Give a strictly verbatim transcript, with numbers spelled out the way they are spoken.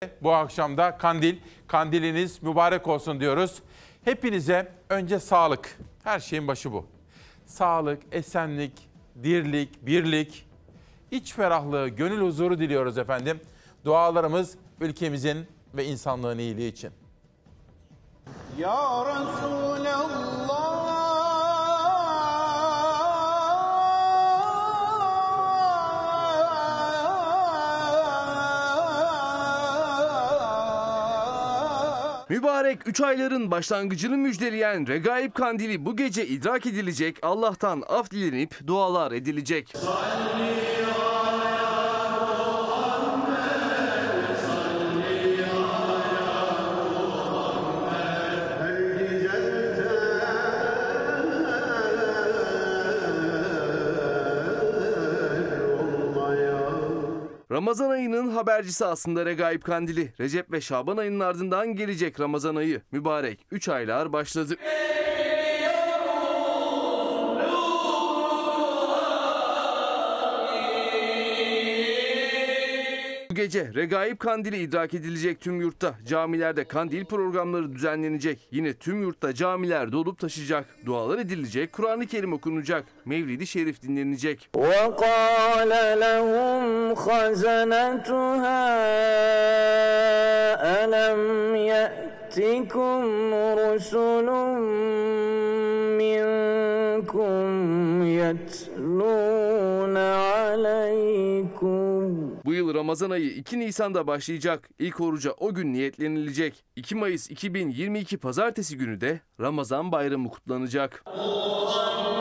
Bu akşam da kandil, kandiliniz mübarek olsun diyoruz. Hepinize önce sağlık, her şeyin başı bu. Sağlık, esenlik, dirlik, birlik, iç ferahlığı, gönül huzuru diliyoruz efendim. Dualarımız ülkemizin ve insanlığın iyiliği için. Ya Resulallah. Mübarek üç ayların başlangıcını müjdeleyen Regaib Kandili bu gece idrak edilecek, Allah'tan af dilenip dualar edilecek. Ramazan ayının habercisi aslında Regaib Kandili. Recep ve Şaban ayının ardından gelecek Ramazan ayı. Mübarek üç aylar başladı. Bu gece Regaib Kandili idrak edilecek tüm yurtta. Camilerde kandil programları düzenlenecek. Yine tüm yurtta camiler dolup taşacak. Dualar edilecek, Kur'an-ı Kerim okunacak. Mevlid-i Şerif dinlenecek. وَقَالَ لَهُمْ خَزَنَتُهَا أَلَمْ يَأْتِكُمْ رُسُلٌ مِّنكُمْ يَتْلُونَ عَلَيْكُمْ. Bu yıl Ramazan ayı iki Nisan'da başlayacak. İlk oruca o gün niyetlenilecek. iki Mayıs iki bin yirmi iki Pazartesi günü de Ramazan Bayramı kutlanacak.